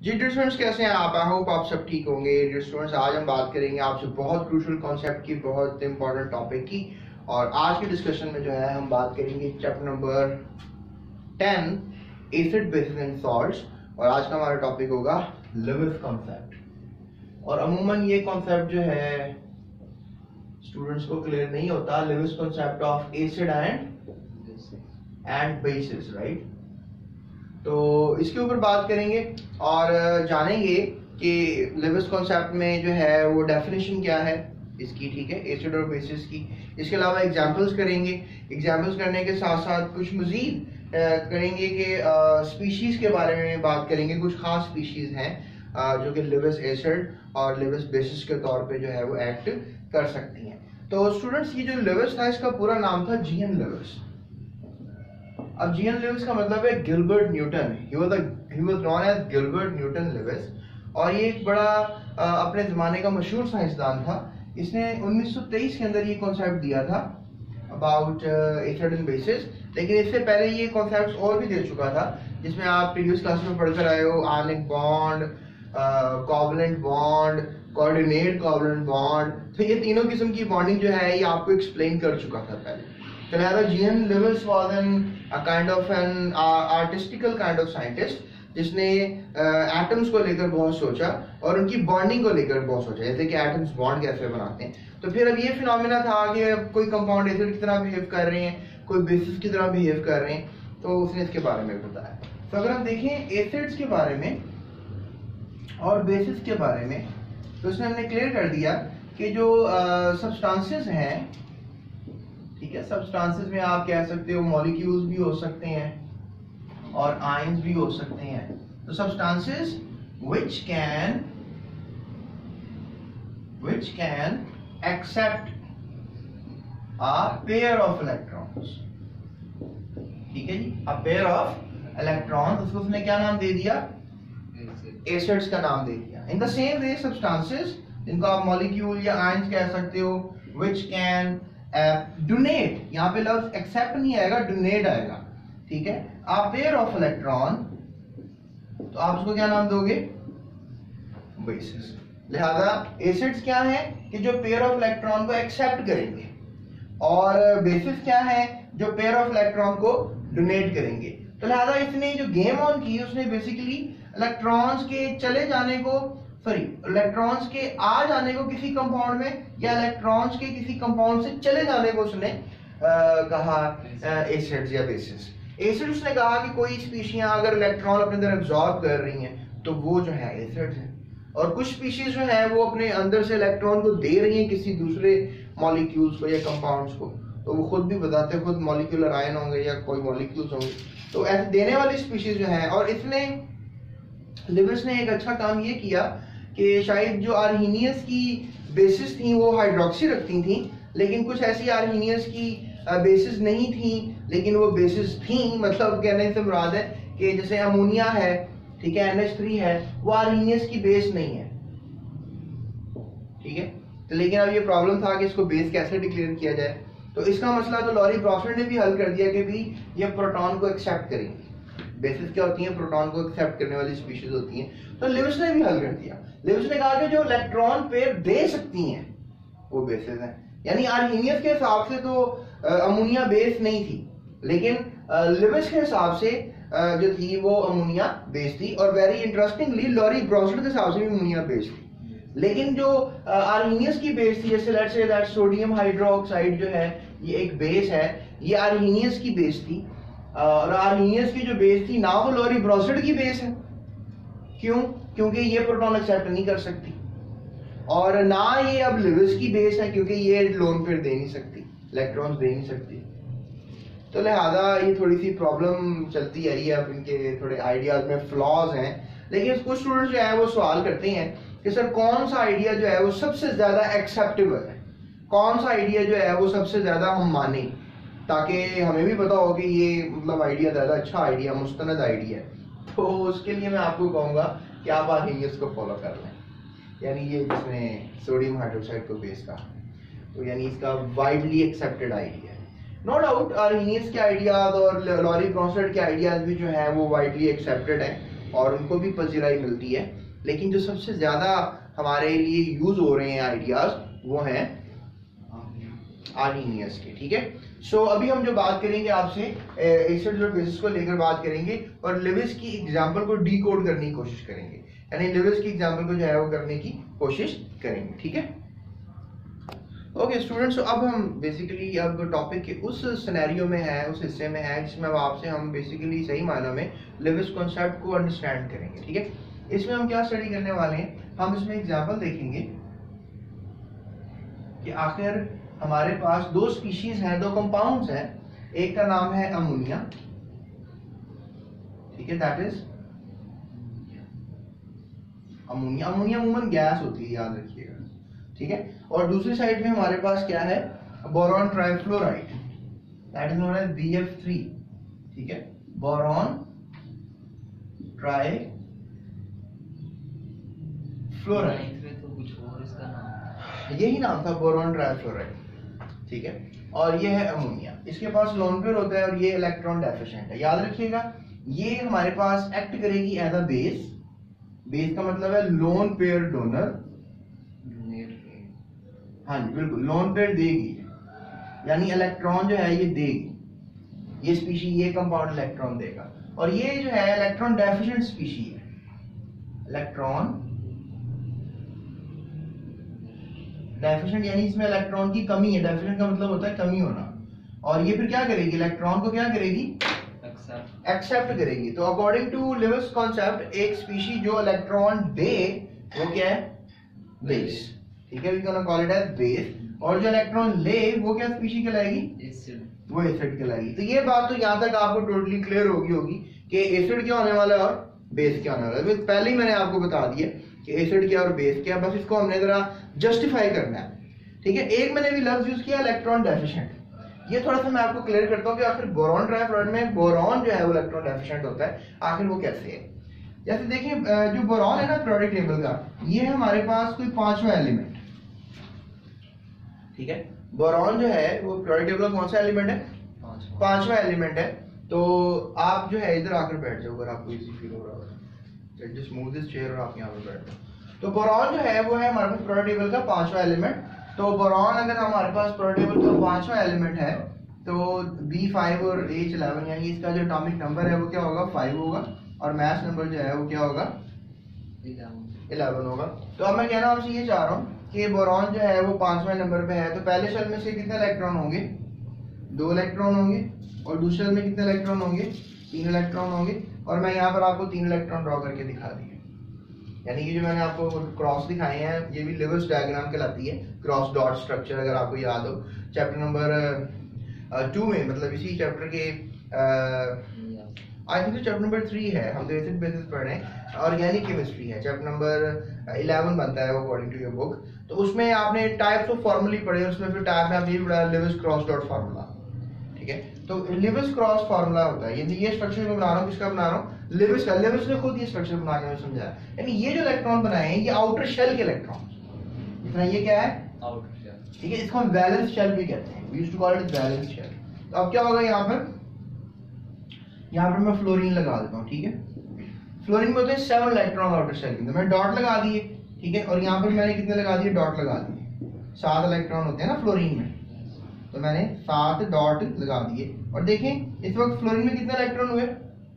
जी dear students, कैसे हैं आप? आई होप आप सब ठीक होंगे। डियर स्टूडेंट्स, आज हम बात करेंगे आपसे बहुत क्रूशियल कॉन्सेप्ट की, बहुत इंपॉर्टेंट टॉपिक की। और आज के डिस्कशन में जो है हम बात करेंगे chapter number 10 acid bases and salts. और आज का हमारा टॉपिक होगा लेविस कॉन्सेप्ट। और अमूमन ये कॉन्सेप्ट जो है स्टूडेंट्स को क्लियर नहीं होता, Lewis concept of acid and bases, right. तो इसके ऊपर बात करेंगे और जानेंगे कि लेविस कॉन्सेप्ट में जो है वो डेफिनेशन क्या है इसकी, ठीक है, एसिड और बेसिस की। इसके अलावा एग्जांपल्स करेंगे। एग्जांपल्स करने के साथ साथ कुछ मजीद करेंगे कि स्पीशीज के बारे में बात करेंगे। कुछ खास स्पीशीज हैं जो कि लेविस एसिड और लेविस बेसिस के तौर पे जो है वो एक्ट कर सकती हैं। तो स्टूडेंट्स, ये जो लेविस था इसका पूरा नाम था जीएन लेविस। अब जीएन लेविस का मतलब है Gilbert Newton. He was known as Gilbert Newton Lewis. और ये एक बड़ा अपने ज़माने का मशहूर साइंसदान था। इसने 1923 के अंदर ये कॉन्सेप्ट दिया था अबाउट एसिड एंड बेसिस। लेकिन इससे पहले ये कॉन्सेप्ट्स और भी दे चुका था, जिसमें आप प्रीवियस क्लास में पढ़कर आए हो। Ionic bond, covalent bond, coordinate covalent bond. तो ये तीनों किस्म की बॉन्डिंग जो है ये आपको एक्सप्लेन कर चुका था पहले। तो लिहाजा G N Lewis was a kind of an artistical kind of scientist जिसने एटम्स को लेकर बहुत सोचा और उनकी बॉन्डिंग को लेकर बहुत सोचा, जैसे कि एटम्स बॉन्ड कैसे बनाते हैं। तो फिर अब ये फिनोमेना था कि कोई कंपाउंड एसिड की तरह बिहेव कर रहे हैं, कोई बेसिस की तरह बिहेव कर रहे हैं, तो उसने इसके बारे में बताया। तो अगर हम देखें एसिड्स के बारे में और बेसिस के बारे में, तो उसने हमने क्लियर कर दिया कि जो सब्सटेंसेस हैं, ठीक है, सब्सटेंसेस में आप कह सकते हो मॉलिक्यूल्स भी हो सकते हैं और आयंस भी हो सकते हैं। तो substances which can accept a pair of electrons, ठीक है जी, a pair of electrons, उसको उसने क्या नाम दे दिया? एसिड्स का नाम दे दिया। In the same way substances जिनको आप मॉलिक्यूल या आयंस कह सकते हो which can डोनेट, यहाँ पे लफ्ज एक्सेप्ट नहीं आएगा, डोनेट आएगा, ठीक है, आ पेयर ऑफ इलेक्ट्रॉन, तो आप उसको क्या नाम दोगे? बेसिस। लिहाजा एसिड्स क्या है कि जो पेयर ऑफ इलेक्ट्रॉन को एक्सेप्ट करेंगे, और बेसिस क्या है जो पेयर ऑफ इलेक्ट्रॉन को डोनेट करेंगे। तो लिहाजा इसने जो गेम ऑन की उसने बेसिकली इलेक्ट्रॉन्स के चले जाने को, इलेक्ट्रॉन्स के आ जाने को किसी कंपाउंड में, या इलेक्ट्रॉन्स के किसी कंपाउंड से चले जाने को उसने कहा एसिड्स या बेसिस। एसिड उसने कहा कि कोई स्पीशियां अगर इलेक्ट्रॉन अपने अंदर एब्जॉर्ब कर रही हैं तो वो जो है एसिड्स हैं, और कुछ स्पीशीज जो है वो अपने अंदर से इलेक्ट्रॉन को दे रही हैं किसी दूसरे मॉलिक्यूल्स को या कंपाउंड्स को, तो वो खुद भी बताते खुद मॉलिक्यूलर आयन होंगे या कोई मॉलिक्यूल्स होंगे, तो ऐसे देने वाली स्पीशीज जो है। और इसने लेविस ने एक अच्छा काम ये किया कि शायद जो आर्हीनियस की बेसिस थी वो हाइड्रोक्सी रखती थी, लेकिन कुछ ऐसी आर्हीनियस की बेसिस नहीं थी लेकिन वो बेसिस थी। मतलब कहने से मुराद है कि जैसे अमोनिया है, ठीक है, NH3 है, वो आर्हीनियस की बेस नहीं है, ठीक है। तो लेकिन अब ये प्रॉब्लम था कि इसको बेस कैसे डिक्लेयर किया जाए। तो इसका मसला तो लॉरी ब्रॉसलेट ने भी हल कर दिया कि भी ये प्रोटॉन को एक्सेप्ट करेंगे। बेसिस क्या होती है? प्रोटॉन को एक्सेप्ट करने वाली स्पीशीज होती हैं। तो लेविस ने भी हल कर दिया। लेविस ने कहा कि जो इलेक्ट्रॉन पेयर दे सकती हैं वो बेसिस हैं। यानी आर्हीनियस के हिसाब से तो अमोनिया बेस नहीं थी, लेकिन लेविस के हिसाब से जो थी वो अमोनिया बेस थी। और वेरी इंटरेस्टिंगली लॉरी ब्रॉसलेट के हिसाब से भी अमोनिया बेस थी। लेकिन जो आर्हीनियस की बेस थी, जैसे let's say that sodium hydroxide जो है ये एक बेस है, ये आर्हीनियस की बेस थी। और आर्हीनियस की जो बेस थी ना वो लॉरी ब्रॉसलेट की बेस है। क्यों? क्योंकि ये प्रोटॉन एक्सेप्ट नहीं कर सकती, और ना ये अब लेविस की बेस है क्योंकि ये लोन पेयर दे नहीं सकती, इलेक्ट्रॉन्स दे नहीं सकती। तो लिहाजा ये थोड़ी सी प्रॉब्लम चलती आई है। अब इनके थोड़े आइडियाज में फ्लॉज हैं, लेकिन कुछ स्टूडेंट्स जो है वो सवाल करते हैं कि सर कौन सा आइडिया जो है वो सबसे ज्यादा एक्सेप्टेबल है, कौन सा आइडिया जो है वो सबसे ज्यादा हम माने, ताकि हमें भी पता हो कि ये मतलब आइडिया ज्यादा अच्छा आइडिया, मुस्तनद आइडिया है। तो उसके लिए मैं आपको कहूंगा कि आप आर्हीनियस को फॉलो कर लें, यानी ये जिसने सोडियम हाइड्रोक्साइड को बेस कहा, तो यानी इसका वाइडली एक्सेप्टेड आइडिया है। नो डाउट आर्हीनियस के आइडियाज और लॉरी ब्रॉसलेट के आइडियाज भी जो है वो वाइडली एक्सेप्टेड हैं, और उनको भी पजीराई मिलती है, लेकिन जो सबसे ज्यादा हमारे लिए यूज हो रहे हैं आइडियाज वो हैं आर्नीनियस के। ठीक है, सो अभी हम जो बात करेंगे आपसे एसिड और बेसिस को लेकर बात करेंगे और लेविस की एग्जांपल को डीकोड करने की कोशिश करेंगे, यानी लेविस की एग्जांपल को जो है वो करने की कोशिश करेंगे। ठीक है, ओके स्टूडेंट्स, अब हम बेसिकली अब टॉपिक के उस सिनेरियो में है, उस हिस्से में है जिसमें अब आपसे हम बेसिकली सही मायनों में लेविस कॉन्सेप्ट को अंडरस्टैंड करेंगे। ठीक है, इसमें हम क्या स्टडी करने वाले हैं, हम इसमें एग्जांपल देखेंगे कि आखिर हमारे पास दो स्पीशीज हैं, दो कंपाउंड्स हैं, एक का नाम है अमोनिया, ठीक है, दैट इज अमोनिया। अमोनिया अमूमन गैस होती है, याद रखिएगा। ठीक है, और दूसरी साइड में हमारे पास क्या है, boron trifluoride, that is known as BF3। ठीक है, बोरॉन ट्राइफ्लोराइड, तो कुछ और इसका नाम, यही नाम था, बोरॉन ट्राइफ्लोराइड। ठीक है, और ये है अमोनिया, इसके पास लोन पेयर होता है और ये इलेक्ट्रॉन डेफिशिएंट है। याद रखिएगा, ये हमारे पास एक्ट करेगी एज अ बेस। बेस का मतलब है लोन पेयर डोनर। हाँ जी बिल्कुल, लोन पेयर देगी, यानी इलेक्ट्रॉन जो है ये देगी, ये स्पीशी, ये कंपाउंड इलेक्ट्रॉन देगा। और ये जो है इलेक्ट्रॉन डेफिशिएंट स्पीशी है, इलेक्ट्रॉन डेफिशिएंट यानी इसमें इलेक्ट्रॉन की कमी है। डेफिशिएंट का मतलब होता है कमी होना, और ये फिर क्या करेगी, इलेक्ट्रॉन को क्या करेगी, एक्सेप्ट करेगी। तो अकॉर्डिंग टू लेविस कॉन्सेप्ट, एक स्पीशी जो इलेक्ट्रॉन दे वो क्या है, बेस। ठीक है, we can call it as base, और जो इलेक्ट्रॉन ले वो क्या स्पीशी कहलाएगी, एसिड, वो एसिड कहलाएगी। तो ये बात तो यहाँ तक आपको टोटली क्लियर होगी कि एसिड क्या होने वाला है और बेस क्या होने वाला है। पहले ही मैंने आपको बता दिया कि एसिड क्या और बेस क्या, बस इसको हमने जरा जस्टिफाई करना है। ठीक है, एक मैंने भी लफ्ज यूज किया इलेक्ट्रॉन डेफिशिएंट, ये थोड़ा सा मैं आपको क्लियर करता हूँ कि आखिर बोरॉन ट्राइफ्लोराइड में बोरॉन जो है वो इलेक्ट्रॉन डेफिशिएंट होता है, आखिर वो कैसे है। जैसे देखिए, जो बोरॉन है ना पीरियोडिक टेबल का, ये है हमारे पास कोई 5वां एलिमेंट। ठीक है, बोरॉन जो है वो पीरियोडिक टेबल का कौन सा एलिमेंट है, 5वां एलिमेंट है। तो आप जो है इधर आकर बैठ जाओ अगर आपको इजी फील हो रहा है, जस्ट मूव दिस चेयर और आप यहाँ पर बैठ जाओ। तो बोरॉन जो है वो है हमारे पास पीरियोडिक टेबल का 5वां एलिमेंट। तो बोरॉन अगर हमारे पास पीरियोडिक टेबल का 5वां एलिमेंट है तो B5 और H11 यानी इसका जो एटॉमिक नंबर है वो क्या होगा, 5 होगा, और मास नंबर जो है वो क्या होगा, 11 होगा। तो अब मैं कहना आपसे ये चाह रहा हूँ कि बोरॉन जो है वो 5वें नंबर पे है, तो पहले शेल में से कितने इलेक्ट्रॉन होंगे, 2 इलेक्ट्रॉन होंगे, और दूसरे शेल में कितने इलेक्ट्रॉन होंगे, 3 इलेक्ट्रॉन होंगे। और मैं यहाँ पर आपको 3 इलेक्ट्रॉन ड्रॉ करके दिखा दिए, यानी कि जो मैंने आपको क्रॉस दिखाए हैं ये भी लेविस डायग्राम कहलाती है, क्रॉस डॉट स्ट्रक्चर, अगर आपको याद हो चैप्टर नंबर 2 में, मतलब इसी चैप्टर के आई थिंक चैप्टर नंबर 3 है, हम तो एसिड बेसिस पढ़ रहे हैं, ऑर्गेनिक केमिस्ट्री है, चैप्टर नंबर 11 बनता है वो अकॉर्डिंग टू योर बुक। तो उसमें आपने टाइप्स ऑफ फॉर्मूले पढ़े, उसमें फिर टाइप में आप ये पढ़ा लेविस क्रॉस डॉट फार्मूला। ठीक है, तो लेविस क्रॉस फार्मूला होता है, ये स्ट्रक्चर मैं बना रहा हूँ, किसका बना रहा हूँ, लेविस का। लेविस ने खुद ये स्ट्रक्चर बना के समझाया, यानी ये जो इलेक्ट्रॉन बनाए हैं ये आउटर शेल के इलेक्ट्रॉन, इतना ये क्या है, आउटर शेल। ठीक है, इसको हम वैलेंस शेल भी कहते हैं, we used to call it valence shell. तो अब क्या होगा, यहाँ पर मैं फ्लोरीन लगा देता हूँ। ठीक है, फ्लोरीन में होते हैं 7 इलेक्ट्रॉन आउटर शेल के अंदर, मैंने डॉट लगा दिए। ठीक है, और यहाँ पर मैंने कितने लगा दिए, डॉट लगा दिए, 7 इलेक्ट्रॉन होते हैं ना फ्लोरीन में, तो मैंने 7 डॉट लगा दिए। और देखें इस वक्त फ्लोरीन में कितने इलेक्ट्रॉन हुए,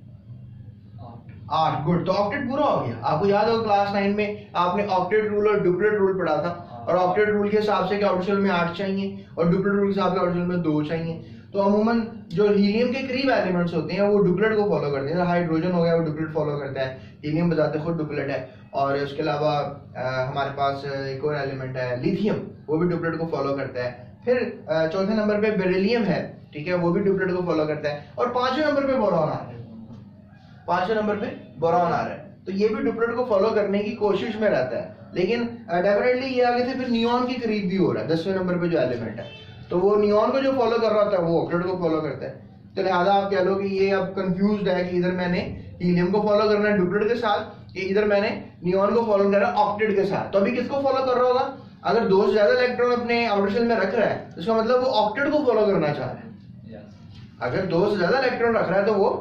8। गुड, तो ऑक्टेट पूरा हो गया। आपको याद होगा क्लास 9 में आपने ऑक्टेट रूल और डुप्लेट रूल पढ़ा था, और ऑक्टेट रूल के हिसाब से आउटर शेल में 8 चाहिए और डुप्लेट रूल के हिसाब से आउटर शेल में 2 चाहिए। तो अमूमन जो हीलियम के करीब एलिमेंट्स होते हैं वो डुप्लेट को फॉलो करते हैं, हाइड्रोजन हो गया वो डुप्लेट फॉलो करता है, हीलियम बताते खुद डुप्लेट है। और उसके अलावा हमारे पास एक और एलिमेंट है लिथियम, वो भी डुप्लेट को फॉलो करता है। फिर चौथे नंबर पे बेरिलियम है, ठीक है, वो भी डुप्लेट को फॉलो करता है। और 5वें नंबर पे बोरॉन आ रहा है, 5वें नंबर पे बोरॉन आ रहा है, तो ये भी डुप्लेट को फॉलो करने की कोशिश में रहता है। लेकिन डेफिनेटली ये आगे से फिर नियॉन के करीब भी हो रहा है, 10वें नंबर पे जो एलिमेंट है, तो वो नियॉन को जो फॉलो कर रहा होता है वो ऑक्टेट को फॉलो करता है। तो लिहाजा आप कह लो कि ये अब कंफ्यूज्ड है कि इधर मैंने हीलियम को फॉलो करना है डुप्लेट के साथ, कि इधर मैंने नियॉन को फॉलो करना है ऑक्टेट के साथ। तो अभी किसको फॉलो कर रहा होगा, अगर 2 से ज्यादा इलेक्ट्रॉन अपने आउटर शेल में रख रहा है तो इसका मतलब वो ऑक्टेट को फॉलो करना चाह रहा है। अगर 2 से ज्यादा इलेक्ट्रॉन रख रहा है तो वो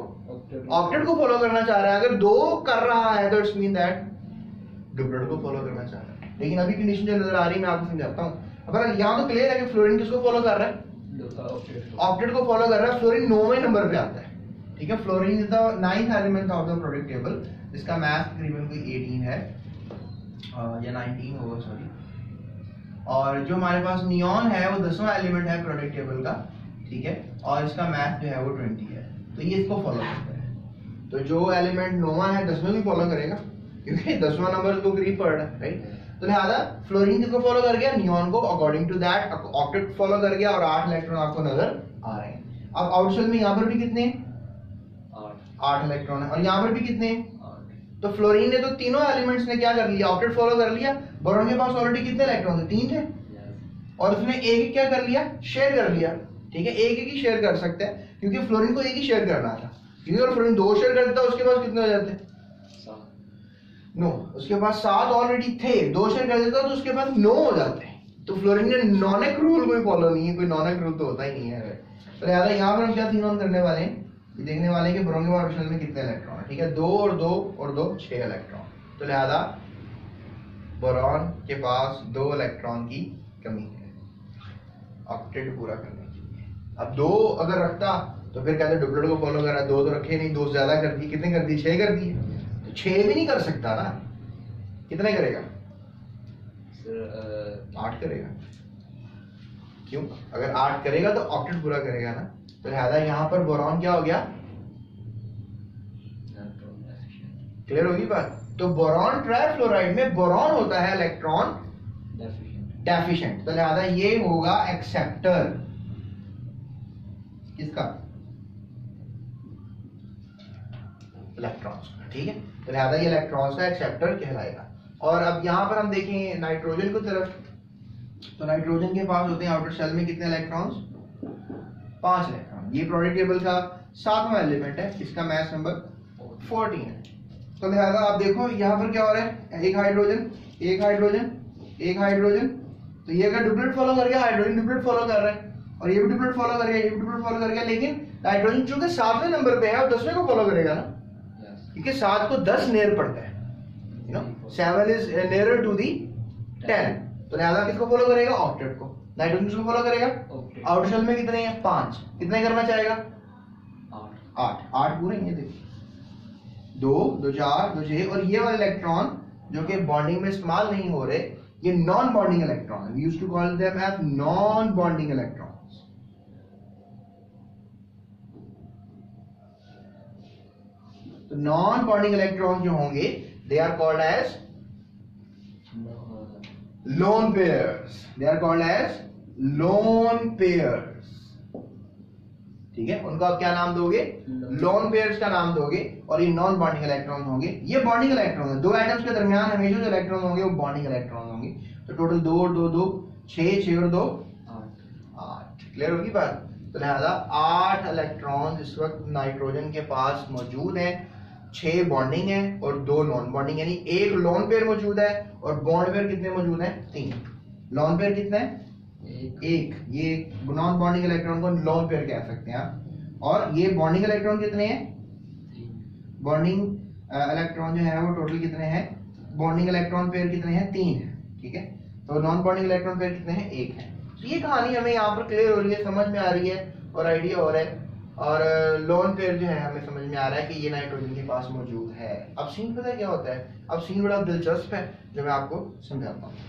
ऑक्टेट को फॉलो करना चाह रहा है। अगर 2 कर रहा है तो इट्स मीन दैट डुप्लेट को फॉलो करना चाह रहा है। लेकिन अभी कंडीशन जो नजर आ रही है मैं आपको समझाता हूँ। अब यहाँ तो क्लियर है कि फ्लोरीन किसको फॉलो कर रहा है, ऑक्टेट को फॉलो कर रहा है। फ्लोरीन 9वें नंबर पे आता है, ठीक है। Fluorine is the 9th element of the product table, जिसका मास तकरीबन कोई 18 है या 19 होगा, सॉरी। और जो हमारे पास नियॉन है वो 10वां एलिमेंट है प्रोडक्ट टेबल का, ठीक है। और इसका मास जो है वो 20 है, तो ये इसको फॉलो करता है। तो जो एलिमेंट 9वां है 10वें भी फॉलो करेगा, क्योंकि 10वां नंबर उसको करीब पड़ रहा है, राइट। तो लिहाजा फ्लोरीन किसको फॉलो कर गया, नियॉन को। According to that octet follow कर गया और 8 इलेक्ट्रॉन आपको नजर आ रहे हैं। अब आउटशेल में यहाँ पर भी कितने, 8 इलेक्ट्रॉन है, और यहाँ पर भी कितने। तो फ्लोरीन ने तो तीनों एलिमेंट्स ने क्या कर लिया, ऑक्टेट फॉलो कर लिया। बोरॉन के पास ऑलरेडी कितने इलेक्ट्रॉन थे, 3 थे, और उसने एक क्या कर लिया, शेयर कर लिया, ठीक है। एक ही शेयर कर सकते हैं, क्योंकि फ्लोरीन को एक ही शेयर करना था। क्योंकि अगर फ्लोरीन 2 शेयर कर देता उसके पास कितने हो जाते, 9। उसके पास 7 ऑलरेडी थे, 2 शेयर कर देता तो उसके पास 9 हो जाते हैं। तो फ्लोरीन ने नॉनेक रूल कोई फॉलो नहीं है, कोई नॉनेक रूल तो होता ही नहीं है। तो लिहाजा यहाँ पर हम क्या सीन ऑन करने वाले हैं, देखने वाले हैं कि बोरॉन के ऑर्बिटल में कितने इलेक्ट्रॉन है, ठीक है। 2 और 2 और 2 6 इलेक्ट्रॉन। तो लिहाजा बोरॉन के पास 2 इलेक्ट्रॉन की कमी है ऑक्टेट पूरा करने के लिए। अब 2 अगर रखता तो फिर कहते डुप्लेट को फॉलो कर रहा है, 2 तो रखे नहीं, 2 ज्यादा कर दी, कितने कर दी, 6 कर दी। तो 6 भी नहीं कर सकता ना, कितने करेगा सर, 8 करेगा। क्यों, अगर 8 करेगा तो ऑक्टेट पूरा करेगा ना। तो लिहाजा यहाँ पर बोरॉन क्या हो गया, क्लियर होगी बात। तो बोरॉन ट्राइफ्लोराइड में बोरॉन होता है इलेक्ट्रॉन डेफिशिएंट, तो लिहाजा ये होगा एक्सेप्टर किसका, इलेक्ट्रॉन्स, ठीक है। तो लिहाजा ये इलेक्ट्रॉन्स का एक्सेप्टर कहलाएगा। और अब यहाँ पर हम देखें नाइट्रोजन की तरफ, तो नाइट्रोजन के पास होते हैं आउटर शेल में कितने इलेक्ट्रॉन्स, 5 इलेक्ट्रॉन। ये प्रोडक्ट टेबल का 7वां एलिमेंट है, इसका मास नंबर 14 है। तो लिहाजा आप देखो यहाँ पर क्या हो रहा है, एक हाइड्रोजन, एक हाइड्रोजन, एक हाइड्रोजन। तो ये अगर डुप्लेट फॉलो कर गया, हाइड्रोजन डुप्लेट फॉलो कर रहा है, और ये भी डुप्लेट फॉलो कर गया, ये भी डुप्लेट फॉलो कर गया। लेकिन नाइट्रोजन चूंकि 7वें नंबर पे है और 10वें को फॉलो करेगा ना, क्योंकि 7 को 10 नियर पड़ता है, you know 7 is nearer to the 10। तो लिहाजा किसको फॉलो करेगा, ऑक्टेट को। नाइट्रोजन किसको फॉलो करेगा, आउटर शेल में कितने हैं, 5। कितने करना चाहेगा, 8 पूरे हैं, देखिए 2 2 4 2 6। और ये वाले इलेक्ट्रॉन जो कि बॉन्डिंग में इस्तेमाल नहीं हो रहे, ये नॉन बॉन्डिंग इलेक्ट्रॉन है। We used to call them as non bonding electrons. तो नॉन बॉन्डिंग इलेक्ट्रॉन जो होंगे they are called as lone pairs, they are called as lone pairs, ठीक है। उनको आप क्या नाम दोगे, लोन पेयर्स का नाम दोगे। और ये नॉन बॉन्डिंग इलेक्ट्रॉन होंगे, ये बॉन्डिंग इलेक्ट्रॉन है। 2 एटम्स के दरमियान हमेशा जो इलेक्ट्रॉन होंगे वो बॉन्डिंग इलेक्ट्रॉन होंगे। तो टोटल 2 और 2 2 6 6 और 2 8। क्लियर होगी बात। तो लिहाजा 8 इलेक्ट्रॉन इस वक्त नाइट्रोजन के पास मौजूद हैं। 6 बॉन्डिंग है और 2 नॉन बॉन्डिंग, यानी एक लोन पेयर मौजूद है और बॉन्ड पेयर कितने मौजूद हैं, 3। लोन पेयर कितने हैं, एक। ये नॉन बॉन्डिंग इलेक्ट्रॉन को लोन पेयर कह सकते हैं आप। और ये बॉन्डिंग इलेक्ट्रॉन कितने हैं, बॉन्डिंग इलेक्ट्रॉन जो है वो टोटल कितने हैं, बॉन्डिंग इलेक्ट्रॉन पेयर कितने हैं, 3 है, ठीक है। तो नॉन बॉन्डिंग इलेक्ट्रॉन पेयर कितने हैं, 1 है। तो ये कहानी हमें यहाँ पर क्लियर हो रही है, समझ में आ रही है और आइडिया हो रहा है। और लोन पेयर जो है हमें समझ में आ रहा है कि ये नाइट्रोजन के पास मौजूद है। अब सीन पता है क्या होता है, अब सीन बड़ा दिलचस्प है जो मैं आपको समझाता हूँ।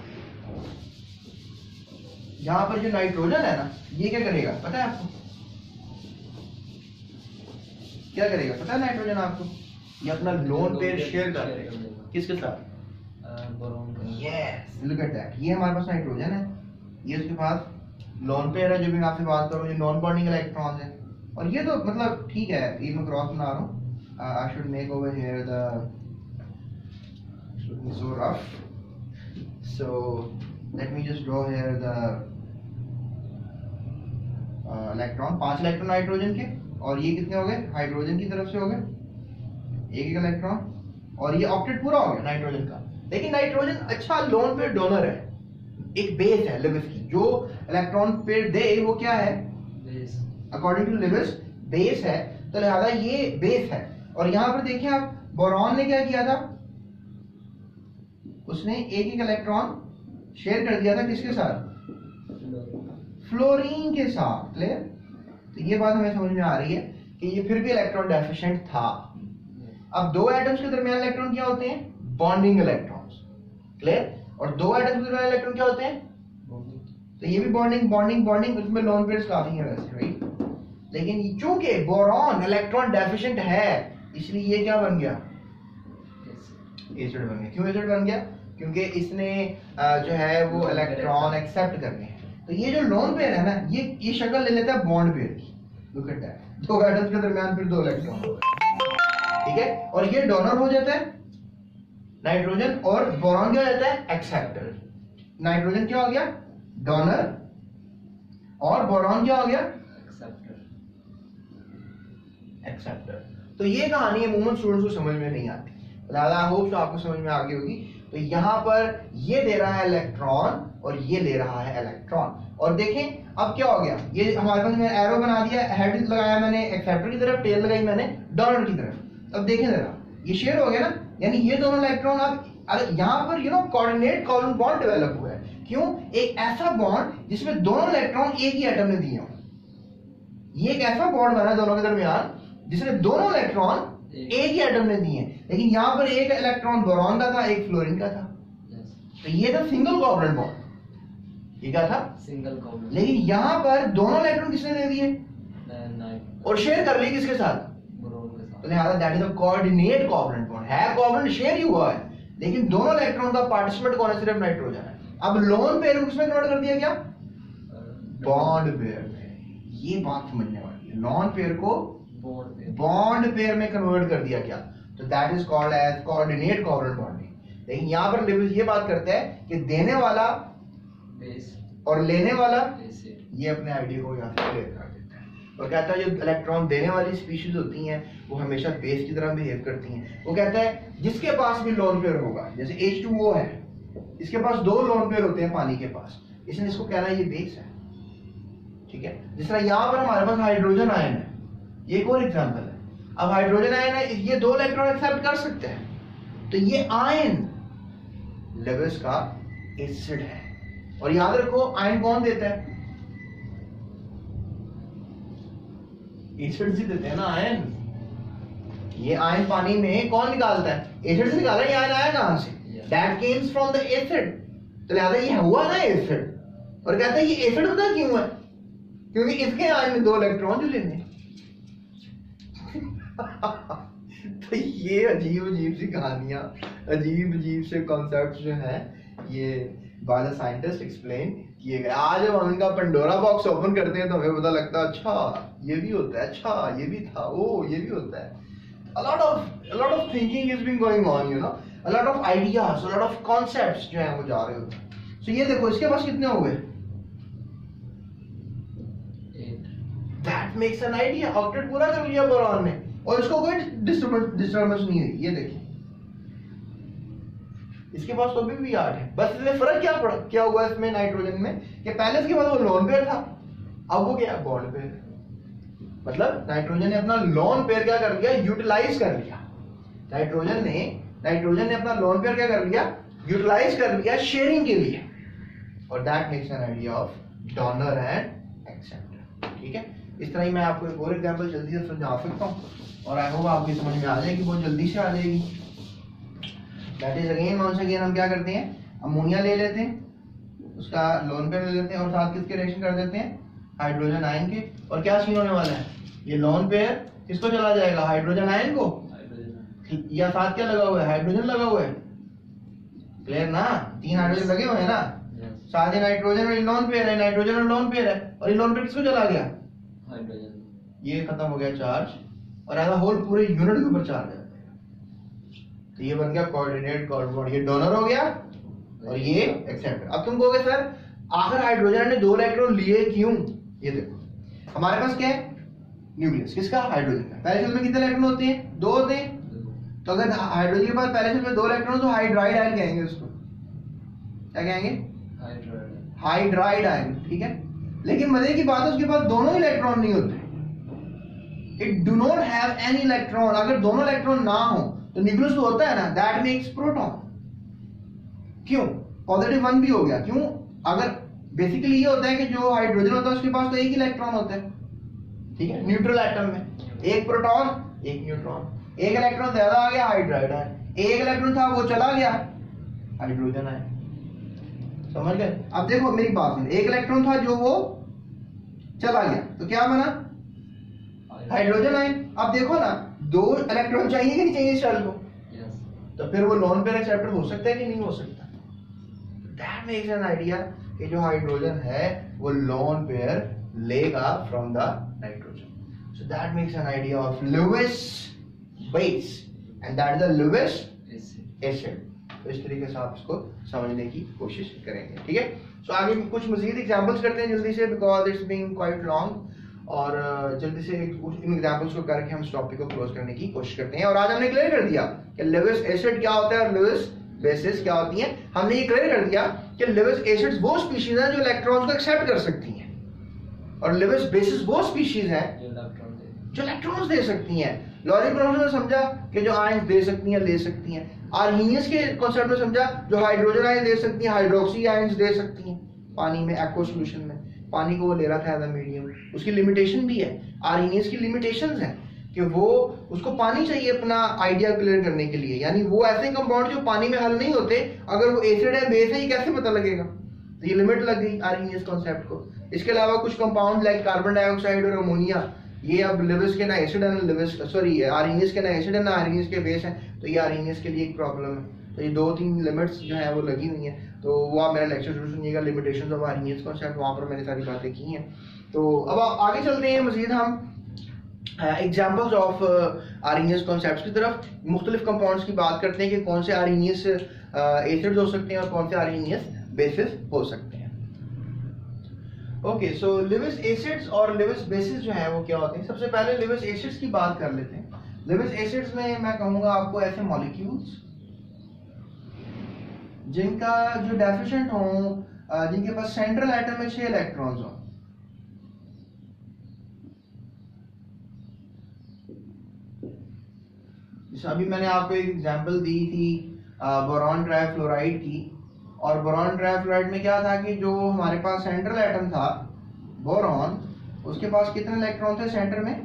यहाँ पर जो नाइट्रोजन है ना, ये क्या करेगा पता है आपको, क्या करेगा पता है नाइट्रोजन आपको, ये अपना लोन पेयर शेयर कर देगा किसके साथ, यस, लुक एट दैट। ये हमारे पास नाइट्रोजन है, ये उसके पास लोन पेयर है, जो भी मैं आपसे बात करूँ, ये नॉन बॉन्डिंग इलेक्ट्रॉन है। और ये तो मतलब ठीक है, ये मैं क्रॉस बना रहा हूँ। I should make over here the so rough, so let me just draw here the electron. 5 electron nitrogen के, और ये कितने हो गए हाइड्रोजन की तरफ से हो गए, एक इलेक्ट्रॉन। और ये ऑक्टेट पूरा हो गया नाइट्रोजन का। लेकिन नाइट्रोजन अच्छा लोन पेयर डोनर है, एक बेस है लिविस की, जो इलेक्ट्रॉन पेयर दे वो क्या है, अकॉर्डिंग टू लिविस बेस है। तो तो लिहाजा ये बेस है। और यहां पर देखिए आप, बोरॉन ने क्या किया था, उसने एक एक इलेक्ट्रॉन शेयर कर दिया था किसके साथ, फ्लोरीन के साथ। क्लियर? तो ये बात हमें समझ में आ रही है कि ये फिर भी इलेक्ट्रॉन डेफिशिएंट था। अब दो एटम्स के दरमियान इलेक्ट्रॉन क्या होते हैं, बॉन्डिंग इलेक्ट्रॉन्स। क्लियर? और दो एटम्स के दरमियान इलेक्ट्रॉन क्या होते हैं, तो ये भी बॉन्डिंग बॉन्डिंग बॉन्डिंग, उसमें लोन पेयर्स काफी है वैसे, राइट? लेकिन चूंकि बोरॉन इलेक्ट्रॉन डेफिशिएंट है, इसलिए ये क्या बन गया, एसिड बन गया। क्यों एसिड बन गया? क्योंकि इसने जो है वो इलेक्ट्रॉन एक्सेप्ट करने हैं। तो ये जो लोन पेयर है ना, ये शक्ल ले लेता है बॉन्ड पेयर की। लुक एट दैट, दो एटम्स के दरमियान फिर दो इलेक्ट्रॉन, ठीक है? और ये डोनर हो जाता है नाइट्रोजन, और बोरॉन क्या हो जाता है, एक्सेप्टर। नाइट्रोजन क्या हो गया, डोनर, और बोरॉन क्या हो गया, एक्सेप्टर। तो ये कहानी अमूमन स्टूडेंट्स को समझ में नहीं आती, आई होप तो आपको समझ में आ गई होगी। तो यहाँ पर ये दे रहा है इलेक्ट्रॉन और ये ले रहा है इलेक्ट्रॉन। और देखें अब क्या हो गया, ये हमारे पास मैंने एरो बना दिया, हेड लगाया मैंने एक्सेप्टर की तरफ, टेल लगाई मैंने डोनर की तरफ। अब देखें जरा, ये शेयर हो गया ना, यानी ये दोनों इलेक्ट्रॉन अब यहाँ पर कोऑर्डिनेट कोवलेंट बॉन्ड डेवलप हुआ है। क्यों? एक ऐसा बॉन्ड जिसमें दोनों इलेक्ट्रॉन एक ही एटम ने दिए हो। ये एक ऐसा बॉन्ड बना है दोनों के दरमियान जिसमें दोनों इलेक्ट्रॉन एक ही एटम ने दिए, लेकिन यहां पर एक इलेक्ट्रॉन बोरॉन का था, एक फ्लोरीन का था। तो ये था सिंगल कोवलेंट बॉन्ड। ये क्या था? Single covalent. लेकिन यहां पर दोनों इलेक्ट्रॉन किसने दे दिए, और शेयर कर लिए किसके साथ, बोरॉन के साथ। तो लिहाजा that is a coordinate covalent bond है, कोवलेंट शेयर ही हुआ है, लेकिन दोनों इलेक्ट्रॉन का पार्टिसिपेंट कौन है, सिर्फ नाइट्रोजन है। अब लोन पेयर को किसमें कन्वर्ट कर दिया गया, बॉन्ड पेयर में। ये बात समझने वाली है, लोन पेयर को बॉन्ड पेयर में कन्वर्ट कर दिया गया। तो that is called as coordinate covalent bonding. लेकिन यहां पर लिविस ये बात करते हैं कि देने वाला बेस और लेने वाला ये अपने आइडिया को यहां से क्लियर कर देता है और कहता है जो इलेक्ट्रॉन देने वाली स्पीशीज होती हैं वो हमेशा बेस की तरह बिहेव करती हैं। वो कहता है जिसके पास भी लोन पेयर होगा, जैसे H2O है, इसके पास दो लोन पेयर होते हैं पानी के पास, इसने इसको कहना है ये बेस है, ठीक है? जिस तरह यहां पर हमारे पास हाइड्रोजन आयन है, ये एक और एग्जांपल है। अब हाइड्रोजन आयन है, ये दो इलेक्ट्रॉन एक्सेप्ट कर सकते हैं, तो ये आयन लेविस का एसिड है। और याद रखो आयन कौन देता है, एसिड से देते हैं ना आयन। ये आयन पानी में कौन निकालता है, एसिड से निकाला। ये आयन आया कहां से, that comes from the acid. तो लिहाजा ये हुआ ना एसिड। और कहता है ये एसिड पता क्यों है, क्योंकि इसके आयन में दो इलेक्ट्रॉन जो लेने। तो ये अजीब अजीब सी कहानियां, अजीब अजीब से कॉन्सेप्ट्स जो हैं, ये बाय द साइंटिस्ट एक्सप्लेन किए गए। आज जब हम इनका पंडोरा बॉक्स ओपन करते हैं तो हमें पता लगता है अच्छा ये भी होता है, अच्छा ये भी था, ओ ये भी होता है। a lot of thinking is been going on, you know, a lot of ideas, a lot of concepts जो हैं वो जा रहे होते हैं। So ये देखो इसके पास कितने हो गए, 8। That makes an idea, octet पूरा कर लिया बोरॉन ने, और इसको कोई डिस्टर्बेंस नहीं हुई। ये देखिए इसके पास तो अभी भी 8 है, बस इसमें फर्क क्या हुआ इसमें नाइट्रोजन में कि पहले इसके पास वो लोन पेयर था, अब वो क्या बॉन्ड पेयर। मतलब नाइट्रोजन ने अपना लोन पेयर क्या कर लिया, यूटिलाइज कर लिया। नाइट्रोजन ने अपना लोन पेयर क्या कर लिया, यूटिलाइज कर लिया शेयरिंग के लिए। और that makes an idea of donor and acceptor, ठीक है? इस तरह ही मैं आपको एक और एग्जांपल जल्दी से समझा सकता हूँ और आई होप आपको समझ में आ जाएगी, बहुत जल्दी से आ जाएगी। That is again once again हम क्या करते हैं, अमोनिया ले लेते हैं, उसका लोन पेयर ले लेते हैं और साथ किसके रिएक्शन कर देते हैं, हाइड्रोजन आयन के। और क्या सीन होने वाला है, ये लोन पेयर किसको चला जाएगा, हाइड्रोजन आयन को, या साथ क्या लगा हुआ है, हाइड्रोजन लगा हुआ है। क्लियर ना, 3 हाइड्रोजन लगे हुए हैं ना, साथ ही नाइट्रोजन और लोन पेयर है, नाइट्रोजन और लोन पेयर है, और ये लोन पेयर किसको चला गया, हाइड्रोजन। ये खत्म हो गया चार्ज, और एज अ होल पूरे यूनिट के ऊपर चार्ज है। तो ये बन गया कोऑर्डिनेट कोवलेंट, ये डोनर हो गया और ये एक्सेप्टर। अब तुम कहोगे सर आखिर हाइड्रोजन ने 2 इलेक्ट्रॉन लिए क्यों, ये देखो हमारे पास क्या है, न्यूक्लियस किसका, हाइड्रोजन का। पहले शेल में कितने इलेक्ट्रॉन होते हैं, 2 होते हैं। तो अगर हाइड्रोजन के पास पहले शेल में 2 इलेक्ट्रॉन तो हाइड्राइड आयन कहेंगे उसको, क्या कहेंगे, हाइड्राइड आयन, ठीक है? लेकिन मजे की बात है उसके पास दोनों इलेक्ट्रॉन नहीं होते, it do not have any electron, अगर दोनों इलेक्ट्रॉन ना हो तो न्यूक्लियस तो होता है ना, दैट मेक्स प्रोटॉन। क्यों? पॉजिटिव 1 भी हो गया। क्यों? अगर बेसिकली ये होता है कि जो हाइड्रोजन होता है उसके पास तो एक इलेक्ट्रॉन होता है, ठीक है, न्यूट्रल एटम में एक प्रोटॉन एक न्यूट्रॉन, एक इलेक्ट्रॉन ज्यादा आ गया हाइड्राइड आया, एक इलेक्ट्रॉन था वो चला गया हाइड्रोजन आया। समझ गए? अब देखो मेरी बात में, एक इलेक्ट्रॉन था जो वो चला गया तो क्या बना? हाइड्रोजन आए। अब देखो ना, 2 इलेक्ट्रॉन चाहिए कि नहीं चाहिए इस शेल को? तो फिर वो लोन पेयर एक्सेप्टर हो सकता है कि नहीं हो सकता? दैट मेक्स एन आइडिया कि जो हाइड्रोजन है वो लोन पेयर लेगा from the nitrogen. So that makes an idea of Lewis base and that is the Lewis acid. तो इस तरीके से आप इसको समझने की कोशिश करेंगे, ठीक है। सो आगे कुछ मजीद एग्जांपल्स करते हैं जल्दी से, because it's being quite long, और जल्दी से इन एग्जांपल्स को करके हम इस टॉपिक को क्लोज करने की कोशिश करते हैं। और आज हमने क्लियर कर दिया कि लुईस एसिड क्या होता है और लुईस बेसिस क्या होती हैं। हमने ये क्लियर कर दिया कि लुईस एसिड्स वो स्पीशीज हैं जो इलेक्ट्रॉन्स को एक्सेप्ट कर सकती हैं, और लुईस बेसिस वो स्पीशीज हैं जो इलेक्ट्रॉन्स दे सकती हैं। लॉरिक प्रोसेस में समझा कि जो आयंस दे सकती हैं ले सकती हैं। आर्हीनियस के कॉन्सेप्ट में समझा जो हाइड्रोजन आयन दे सकती हैं, हाइड्रोक्सी आयंस दे सकती हैं पानी में, एक्वा सॉल्यूशन में पानी को वो ले रहा था एज अ मीडियम। उसकी लिमिटेशन भी है, आर्हीनियस की लिमिटेशंस हैं कि वो उसको पानी चाहिए अपना आइडिया क्लियर करने के लिए, यानी वो ऐसे कंपाउंड जो पानी में हल नहीं होते, अगर वो एसिड है बेस है ये कैसे पता लगेगा? तो ये लिमिट लग गई आर्हीनियस कॉन्सेप्ट को। इसके अलावा कुछ कंपाउंड लाइक कार्बन डाइऑक्साइड और अमोनिया, ये अब लुईस के ना एसिड है ना लुईस, सॉरी आर्हीनियस के ना एसिड है ना आर्हीनियस के बेस है, तो ये आर्हीनियस के लिए एक प्रॉब्लम है। तो ये 2-3 लिमिट्स जो है वो लगी हुई हैं, तो वो आप मेरा लेक्चर जरूर सुनिएगा, लिमिटेशंस ऑफ आर्हीनियस कॉन्सेप्ट, वहाँ पर मैंने सारी बातें की हैं। तो अब आगे चलते हैं मजीद हम एग्जाम्पल्स ऑफ आर्हीनियस कॉन्सेप्ट्स की तरफ। मुख्तलिफ कंपाउंड्स की बात करते हैं कि कौन से आर्हीनियस एसिड्स हो सकते हैं और कौन से आर्हीनियस बेसिस हो सकते हैं। ओके, सो लुईस एसिड्स और लुईस बेसिस जो है वो क्या होते हैं? सबसे पहले लुईस एसिड्स की बात कर लेते हैं। लुईस एसिड्स में मैं कहूंगा आपको ऐसे मॉलिक्यूल्स जिनका जो डेफिशिएंट हो, जिनके पास सेंट्रल एटम में 6 इलेक्ट्रॉन्स हो। जैसे अभी मैंने आपको एक एग्जांपल दी थी बोरॉन ट्राइफ्लोराइड की, और बोरॉन ट्राइफ्लोराइड में क्या था कि जो हमारे पास सेंट्रल एटम था बोरॉन, उसके पास कितने इलेक्ट्रॉन थे सेंटर में?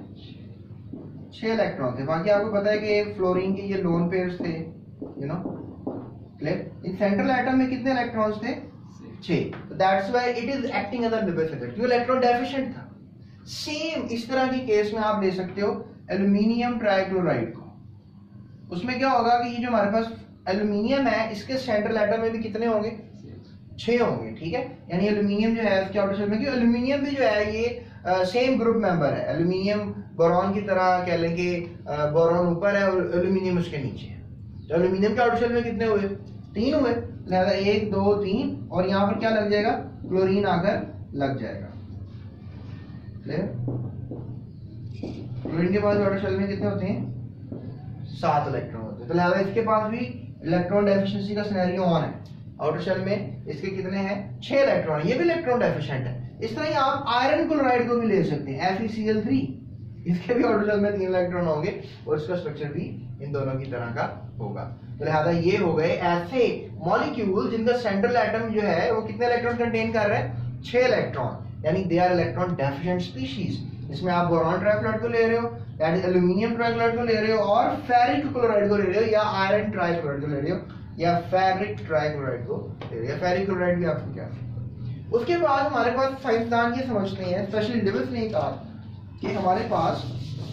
6 इलेक्ट्रॉन थे। बाकी आपको पता है कि फ्लोरीन के ये लोन पेयर्स थे, यू नो, क्लियर। इन सेंट्रल एटम में कितने इलेक्ट्रॉन्स थे? 6। That's why it is acting as a Lewis acid, क्योंकि इलेक्ट्रॉन डेफिशिएंट था। सेम इस तरह की केस में आप ले सकते हो एल्यूमिनियम ट्राइक्लोराइड को। उसमें क्या होगा कि ये जो हमारे पास एल्यूमिनियम है, इसके सेंट्रल एटम में भी कितने होंगे? 6 होंगे, ठीक है। यानी एल्यूमिनियम जो है इसके आउटर शेल में, कि एल्यूमिनियम भी जो है ये सेम ग्रुप मेंबर है। एल्यूमिनियम बोरॉन की तरह कह लें कि बोरॉन ऊपर है और एल्यूमिनियम उसके नीचे है। तो एल्यूमिनियम के आउटर शेल में कितने हुए? 3 हुए। लिहाजा 1 2 3, और यहाँ पर क्या लग जाएगा? क्लोरीन आकर लग जाएगा। क्लियर? क्लोरीन के पास आउटर शेल में कितने होते हैं? 7 इलेक्ट्रॉन होते हैं। तो लिहाजा इसके पास भी इलेक्ट्रॉन डेफिशिएंसी का सिनेरियो ऑन है। आउटर शेल में इसके कितने हैं? 6 इलेक्ट्रॉन, ये भी इलेक्ट्रॉन डेफिशिएंट है। इस तरह ही आप आयरन क्लोराइड को भी ले सकते हैं, FeCl3, इसके भी आउटर शेल में 3 इलेक्ट्रॉन होंगे और इसका स्ट्रक्चर भी इन दोनों की तरह का होगा। तो लिहाजा ये हो गए ऐसे मॉलिक्यूल जिनका सेंट्रल एटम जो है वो कितने इलेक्ट्रॉन कंटेन कर रहा है? 6 इलेक्ट्रॉन, यानी they are electron deficient species. इसमें आप बोरॉन ट्राइफ्लोराइड को ले रहे हो, दैट इज एल्यूमिनियम ट्राइक्लोराइड को ले रहे हो, और फेरिक क्लोराइड को ले रहे हो, या आयरन ट्राइक्लोराइड को ले रहे हो, या फेरिक ट्राइक्लोराइड को ले रहे हो, या फेरिक क्लोराइड भी आपको क्या। उसके बाद हमारे पास साइंसदान ये समझते हैं, स्पेशली लुईस ने कहा कि हमारे पास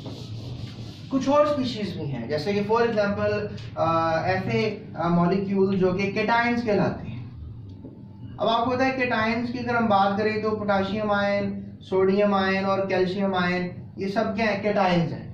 कुछ और स्पीशीज भी हैं, जैसे कि फॉर एग्जांपल ऐसे मॉलिक्यूल जो कि केटाइंस कहलाते हैं। अब आपको पता है केटाइंस की अगर हम बात करें तो पोटेशियम आयन, सोडियम आयन और कैल्शियम आयन, ये सब क्या है? केटाइंस हैं,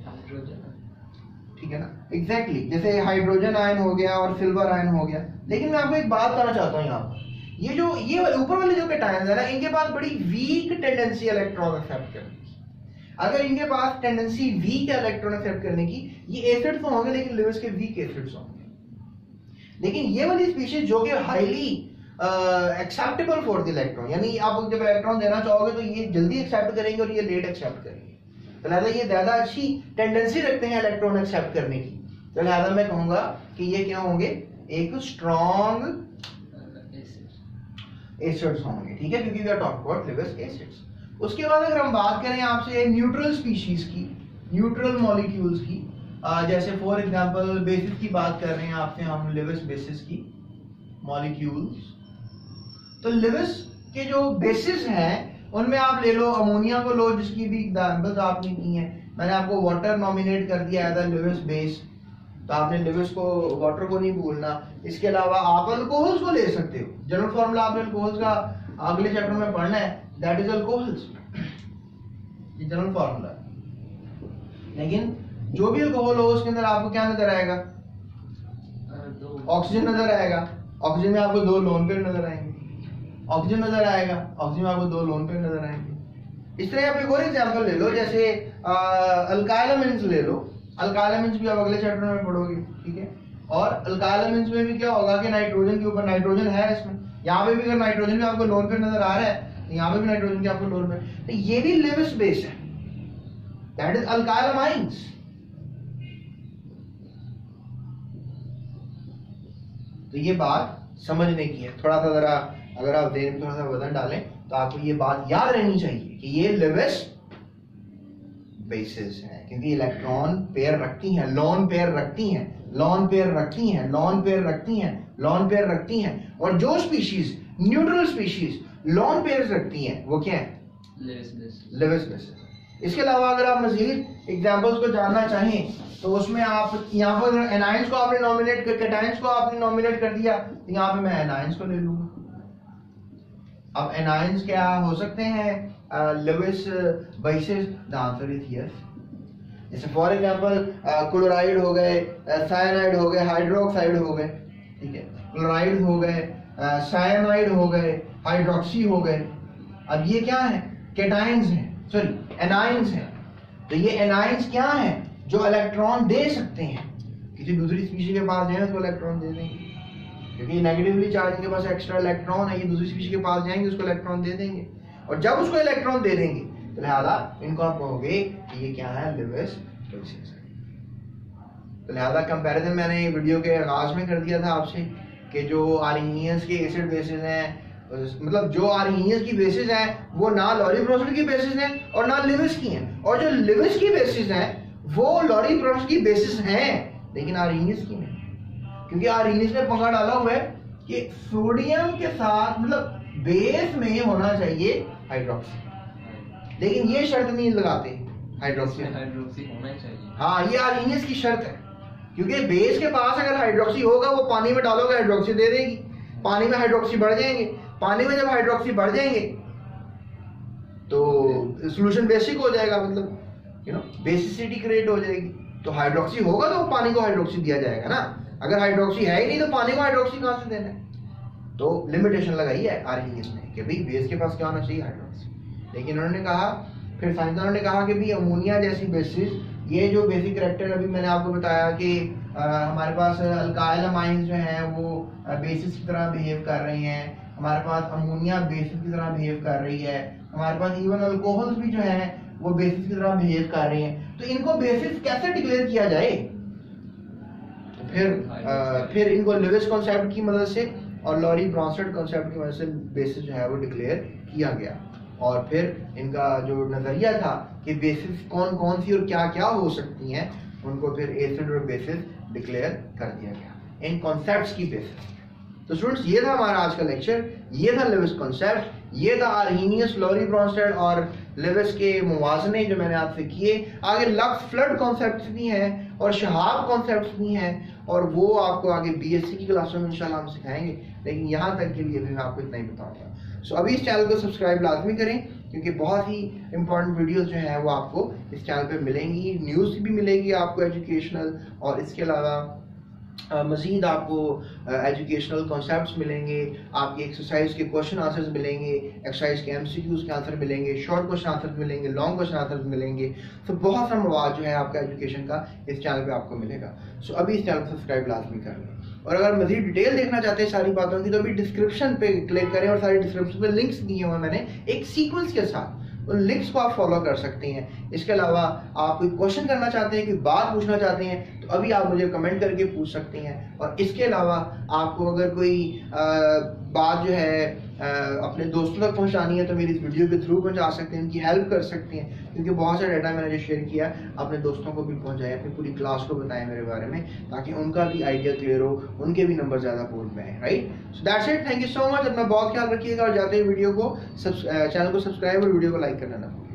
ठीक है ना। एग्जैक्टली जैसे हाइड्रोजन आयन हो गया और सिल्वर आयन हो गया। लेकिन मैं आपको एक बात बताना चाहता हूँ, यहाँ पर ये ऊपर वाले जो केटाइंस है ना, इनके पास बड़ी वीक टेंडेंसी इलेक्ट्रॉन एक्सेप्ट करने की। अगर इनके पास टेंडेंसी वीक है इलेक्ट्रॉन एक्सेप्ट करने की, ये एसिड्स तो होंगे लेकिन लुईस के वीक एसिड्स होंगे। लेकिन ये वाली स्पीशीज जो कि highly acceptable for the electron, यानी आप जब इलेक्ट्रॉन देना चाहोगे तो ये जल्दी एक्सेप्ट करेंगे और ये लेट एक्सेप्ट करेंगे। तो लिहाजा ये ज्यादा अच्छी टेंडेंसी रखते हैं इलेक्ट्रॉन एक्सेप्ट करने की, तो लिहाजा मैं कहूंगा कि ये क्या होंगे, एक स्ट्रॉन्ग एसिड्स होंगे, ठीक है, क्योंकि we are talking about Lewis acids. उसके बाद अगर हम बात करें आपसे न्यूट्रल स्पीशीज की, न्यूट्रल मॉलिक्यूल्स की, जैसे फॉर एग्जांपल बेसिस की बात कर रहे हैं आपसे हम, लिविस बेसिस की मॉलिक्यूल्स, तो लिविस के जो बेसिस हैं उनमें आप ले लो अमोनिया को लो, जिसकी भी एग्जांपल्स आपने की हैं। मैंने आपको वाटर नॉमिनेट कर दिया है लिविस बेस, तो आपने लिविस को, वाटर को नहीं भूलना। इसके अलावा आप अल्कोहल्स को ले सकते हो, जनरल फॉर्मूला आपने अल्कोहल्स का अगले चैप्टर में पढ़ना है, दैट इज अल्कोहल्स, ये जनरल फॉर्मूला है। लेकिन जो भी अल्कोहल हो उसके अंदर आपको क्या नजर आएगा, ऑक्सीजन नजर आएगा, ऑक्सीजन में आपको 2 लोन पेयर नजर आएंगे, ऑक्सीजन नजर आएगा, ऑक्सीजन में आपको 2 लोन पेयर नजर आएंगे। इस तरह आप एक और एग्जांपल ले लो, जैसे अल्काइल अमीन्स ले लो, अल्काइल अमीन्स भी आप अगले चैप्टर में पढ़ोगे, ठीक है। और अल्काइल अमीन्स में भी क्या होगा कि नाइट्रोजन के ऊपर नाइट्रोजन है इसमें, यहाँ पे भी अगर नाइट्रोजन में आपको लोन पेयर नजर आ रहा है, यहाँ पे भी नाइट्रोजन के आपको लोन पेयर, तो ये भी लिविस बेस है, दैट इज अल्काइल अमाइंस। तो ये बात समझने की है, थोड़ा सा जरा अगर आप देर में थोड़ा सा वजन डालें तो आपको ये बात याद रहनी चाहिए कि ये लिविस बेसिस है, क्योंकि इलेक्ट्रॉन पेयर रखती हैं, लोन पेयर रखती हैं, लोन पेयर रखती हैं, लोन पेयर रखती हैं, लोन पेयर रखती हैं। और जो species neutral species lone pair रखती हैं वो क्या है, लिविस बेसिस। इसके अलावा अगर आप मजीद एग्जांपल्स को जानना चाहें तो उसमें आप यहाँ पर एनाइंस को आपने नॉमिनेट कर, कैटाइंस को आपने नॉमिनेट कर दिया, तो यहाँ पे मैं एनाइंस को ले लूंगा। अब एनाइंस क्या हो सकते हैं Lewis bases, the answer is yes. जैसे फॉर एग्जांपल क्लोराइड हो गए, साइनाइड हो गए, हाइड्रोक्साइड हो गए, ठीक है, क्लोराइड हो गए, साइनाइड हो गए, हाइड्रोक्सी हो गए। अब ये क्या है, कैटाइंस हैं, सॉरी एनाइंस हैं। तो ये एनाइंस क्या है, जो इलेक्ट्रॉन दे सकते हैं, किसी दूसरी स्पीशीज के पास जाए तो इलेक्ट्रॉन दे देंगे, क्योंकि नेगेटिवली चार्ज के पास एक्स्ट्रा इलेक्ट्रॉन है, ये दूसरी स्पीशीज के पास जाएंगे उसको इलेक्ट्रॉन दे देंगे, और जब उसको इलेक्ट्रॉन दे देंगे तो लिहाजा इनको आप कहोगे कि ये क्या है, लिविस बेसिस। तो लिहाजा कंपैरिजन मैंने वीडियो के आगाज में कर दिया था आपसे कि जो आर्हीनियंस के एसिड बेसिस हैं, मतलब जो आर्हीनियंस की बेसिस हैं वो ना लॉरी ब्रोंस्टेड की बेसिस हैं और ना लिविस की हैं, और जो लिविस की बेसिस हैं वो लॉरी ब्रोंस्टेड की बेसिस हैं लेकिन आर्हीनियस की नहीं, क्योंकि आर्हीनियस ने पंगा डाला हुआ है कि सोडियम के साथ मतलब बेस में होना चाहिए हाइड्रोक्सी, लेकिन ये शर्त नहीं लगाते हाइड्रोक्सी होना ही चाहिए। हाँ, ये आर्हीनियस की शर्त है, क्योंकि बेस के पास अगर हाइड्रोक्सी होगा वो पानी में डालोगे हाइड्रोक्सी दे देगी, पानी में हाइड्रोक्सी बढ़ जाएंगे, पानी में जब हाइड्रोक्सी बढ़ जाएंगे तो सोल्यूशन बेसिक हो जाएगा, मतलब बेसिसिटी क्रिएट हो जाएगी। तो हाइड्रोक्सी होगा तो पानी को हाइड्रोक्सी दिया जाएगा ना, अगर हाइड्रोक्सी है ही नहीं तो पानी को हाइड्रोक्सी कहां से देना है। तो लिमिटेशन लगाई है आर्हीनियस ने कि भाई बेस के पास क्या होना चाहिए, हाइड्रोक्सी। लेकिन उन्होंने कहा, फिर साइंसदानों ने कहा कि भाई अमोनिया जैसी बेसिस, ये जो बेसिक कैरेक्टर अभी मैंने आपको बताया कि हमारे पास अल्काइल अमाइंस जो हैं वो बेसिस की तरह बिहेव कर रही हैं, हमारे पास अमोनिया बेसिस की तरह बिहेव कर रही है, हमारे पास इवन अल्कोहल्स भी जो हैं वो बेसिस की तरह बिहेव कर रही हैं। तो इनको बेसिस कैसे डिक्लेयर किया जाए, तो फिर इनको लिविस कॉन्सेप्ट की मदद से और लॉरी ब्रोंस्टेड कॉन्सेप्ट की मदद से बेसिस जो है वो डिक्लेयर किया गया। और फिर इनका जो नजरिया था कि बेसिस कौन कौन सी और क्या क्या हो सकती हैं, उनको फिर एसिड और बेसिस डिक्लेयर कर दिया गया इन कॉन्सेप्ट्स की बेसिस। तो स्टूडेंट्स, ये था हमारा आज का लेक्चर, ये था लिविस कॉन्सेप्ट, ये था आर्हीनियस, लॉरी ब्रोंस्टेड और लिविस के मुवाजने जो मैंने आपसे किए। आगे लक्स फ्लड कॉन्सेप्ट्स भी हैं और शहाब कॉन्सेप्ट्स भी हैं, और वो आपको आगे बीएससी की क्लासों में इंशाल्लाह हम सिखाएंगे, लेकिन यहाँ तक के लिए भी मैं आपको इतना ही बताऊंगा। सो अभी इस चैनल को सब्सक्राइब लाजमी करें, क्योंकि बहुत ही इंपॉर्टेंट वीडियोस जो हैं वो आपको इस चैनल पे मिलेंगी, न्यूज़ भी मिलेगी आपको एजुकेशनल, और इसके अलावा मज़ीद आपको एजुकेशनल कॉन्सेप्ट्स मिलेंगे, आपकी एक्सरसाइज के क्वेश्चन आंसर्स मिलेंगे, एक्सरसाइज के एमसीक्यूज़ के आंसर मिलेंगे, शॉर्ट क्वेश्चन आंसर्स मिलेंगे, लॉन्ग क्वेश्चन आंसर्स मिलेंगे। तो बहुत सा मवाद जो है आपका एजुकेशन का इस चैनल पे आपको मिलेगा। सो अभी इस चैनल को सब्सक्राइब लाजमी कर लें, और अगर मज़ीद डिटेल देखना चाहते हैं सारी बातों की तो अभी डिस्क्रिप्शन पे क्लिक करें, और सारी डिस्क्रिप्शन पे लिंक्स दिए हुए मैंने एक सीक्वेंस के साथ, उन लिंक्स को आप फॉलो कर सकती हैं। इसके अलावा आप कोई क्वेश्चन करना चाहते हैं, कोई बात पूछना चाहते हैं, तो अभी आप मुझे कमेंट करके पूछ सकती हैं। और इसके अलावा आपको अगर कोई बात जो है अपने दोस्तों तक पहुंचानी है तो मेरी इस वीडियो के थ्रू पहुंचा सकते हैं, उनकी हेल्प कर सकते हैं, क्योंकि बहुत सारा डाटा मैंने जो शेयर किया अपने दोस्तों को भी पहुंचाएं, अपनी पूरी क्लास को बताएं मेरे बारे में, ताकि उनका भी आइडिया क्लियर हो, उनके भी नंबर ज़्यादा बोर्ड में आए। Right, so that's it, thank you so much. अपना बहुत ख्याल रखिएगा और जाते हुए वीडियो को चैनल को सब्सक्राइब और वीडियो को लाइक करना ना भूलिए।